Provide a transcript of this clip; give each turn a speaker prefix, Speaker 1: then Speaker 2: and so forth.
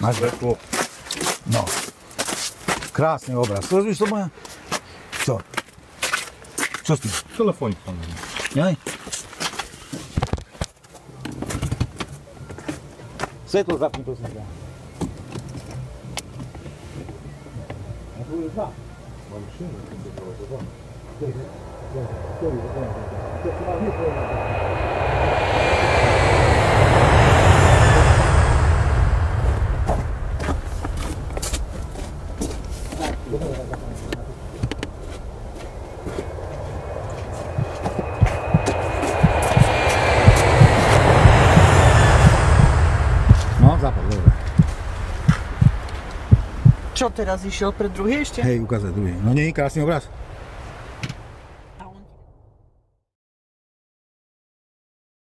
Speaker 1: Máš
Speaker 2: svetlo.
Speaker 1: No. Krásny obraz. Rozumíš to moja? Čo? Čo s tým?
Speaker 2: Telefón.
Speaker 1: Jaj? Svetlo zapni, prosím ťa. A tu je dva.
Speaker 2: Mám šinu, keď to bolo dva.
Speaker 1: No, západ, dobre.
Speaker 3: Čo teraz išiel pre druhý ešte?
Speaker 1: Hej, ukázať druhý. No nie je krásny obraz?